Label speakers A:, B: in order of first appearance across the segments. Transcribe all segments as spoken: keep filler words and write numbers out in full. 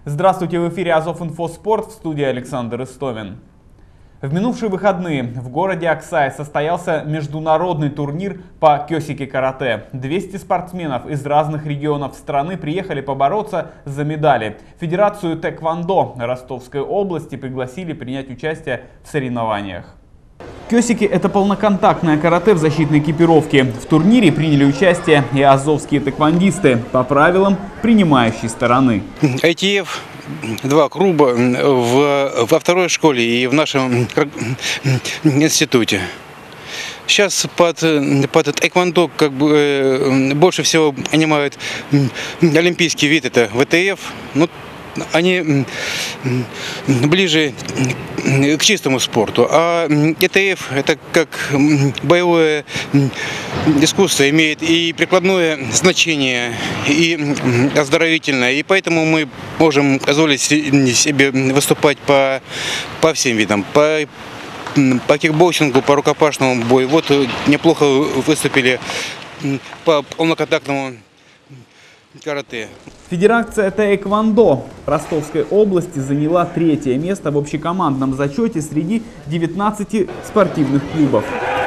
A: Здравствуйте, в эфире Азов-Инфо-Спорт, в студии Александр Истомин. В минувшие выходные в городе Аксай состоялся международный турнир по кёсики-карате. двести спортсменов из разных регионов страны приехали побороться за медали. Федерацию тэквондо Ростовской области пригласили принять участие в соревнованиях. Кёсики – это полноконтактное карате в защитной экипировке. В турнире приняли участие и азовские тэквондисты по правилам принимающей стороны.
B: ай ти эф два клуба в, во второй школе и в нашем институте. Сейчас под, под тэквондо как бы больше всего понимают олимпийский вид, это вэ тэ эф. Ну, они ближе к чистому спорту, а ай ти эф это как боевое искусство, имеет и прикладное значение, и оздоровительное, и поэтому мы можем позволить себе выступать по, по всем видам, по, по кикбоксингу, по рукопашному бою. Вот неплохо выступили по полноконтактному карате.
A: Федерация тэквондо Ростовской области заняла третье место в общекомандном зачете среди девятнадцати спортивных клубов.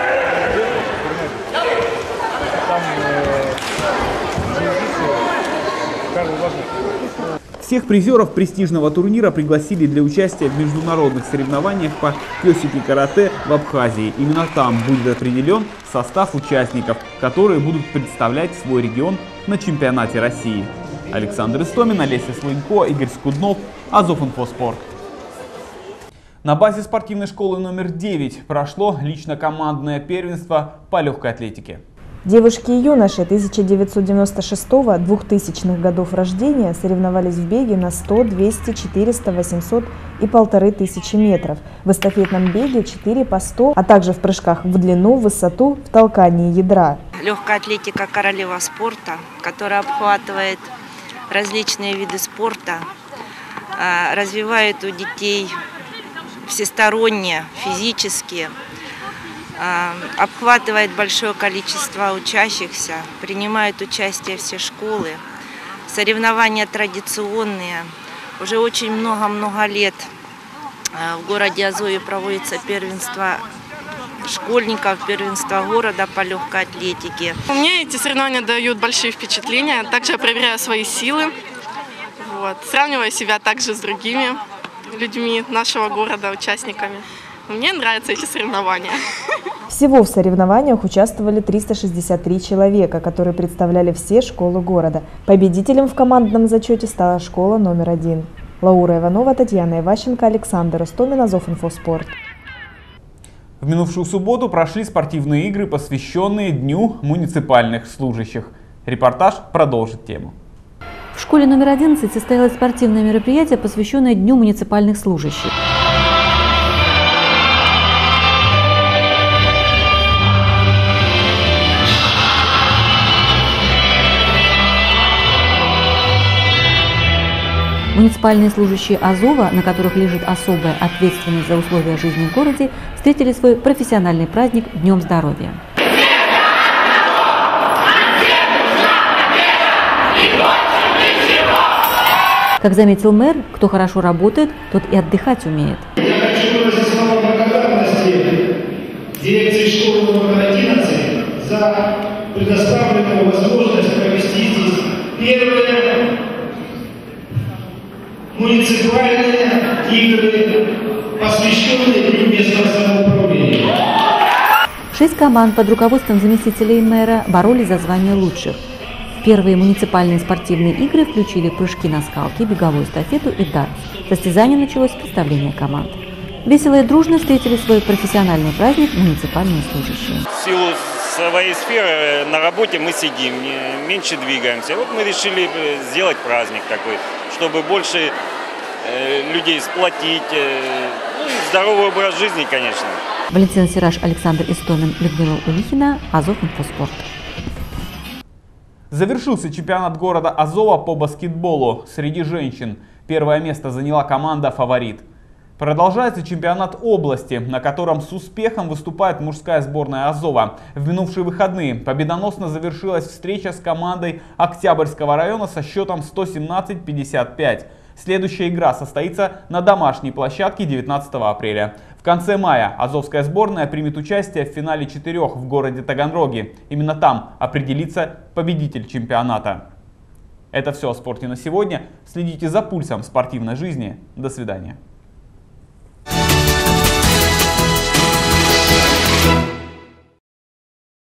A: Всех призеров престижного турнира пригласили для участия в международных соревнованиях по кёсики-карате в Абхазии. Именно там будет определен состав участников, которые будут представлять свой регион на чемпионате России. Александр Истомин, Олеся Слынько, Игорь Скуднов, Азов-Инфо-Спорт. На базе спортивной школы номер девять прошло лично-командное первенство по легкой атлетике.
C: Девушки и юноши тысяча девятьсот девяносто шестого — двухтысячных годов рождения соревновались в беге на сто, двести, четыреста, восемьсот и полторы тысячи метров, в эстафетном беге четыре по сто, а также в прыжках в длину, в высоту, в толкании ядра.
D: Легкая атлетика – королева спорта, которая обхватывает различные виды спорта, развивает у детей всесторонне, физически, обхватывает большое количество учащихся, принимают участие все школы. Соревнования традиционные. Уже очень много-много лет в городе Азове проводится первенство школьников, первенство города по легкой атлетике.
E: У меня эти соревнования дают большие впечатления. Также я проверяю свои силы, вот, сравниваю себя также с другими людьми нашего города, участниками. Мне нравятся эти соревнования.
C: Всего в соревнованиях участвовали триста шестьдесят три человека, которые представляли все школы города. Победителем в командном зачете стала школа номер один. Лаура Иванова, Татьяна Иващенко, Александр Истомин, Азов-Инфо-Спорт.
A: В минувшую субботу прошли спортивные игры, посвященные Дню муниципальных служащих. Репортаж продолжит тему.
F: В школе номер одиннадцать состоялось спортивное мероприятие, посвященное Дню муниципальных служащих. Муниципальные служащие Азова, на которых лежит особая ответственность за условия жизни в городе, встретили свой профессиональный праздник Днем здоровья. Как заметил мэр, кто хорошо работает, тот и отдыхать умеет.
G: Я хочу выразить слова благодарности дирекции школы номер одиннадцать за предоставленную возможность провести здесь первые муниципальные игры, посвященные Дню местного самоуправления.
F: Шесть команд под руководством заместителей мэра боролись за звание лучших. Первые муниципальные спортивные игры включили прыжки на скалке, беговую эстафету и дартс. Состязание началось с представления команд. Весело и дружно встретили свой профессиональный праздник муниципальные служащие.
H: В силу своей сферы на работе мы сидим, меньше двигаемся. Вот мы решили сделать праздник такой, чтобы больше э, людей сплотить, э, ну, и здоровый образ жизни, конечно.
F: Валентина Сираж, Александр Истомин, Людмила Улихина, Азов-Инфо-Спорт.
A: Завершился чемпионат города Азова по баскетболу среди женщин. Первое место заняла команда «Фаворит». Продолжается чемпионат области, на котором с успехом выступает мужская сборная Азова. В минувшие выходные победоносно завершилась встреча с командой Октябрьского района со счетом сто семнадцать — пятьдесят пять. Следующая игра состоится на домашней площадке девятнадцатого апреля. В конце мая азовская сборная примет участие в финале четырех в городе Таганроге. Именно там определится победитель чемпионата. Это все о спорте на сегодня. Следите за пульсом спортивной жизни. До свидания.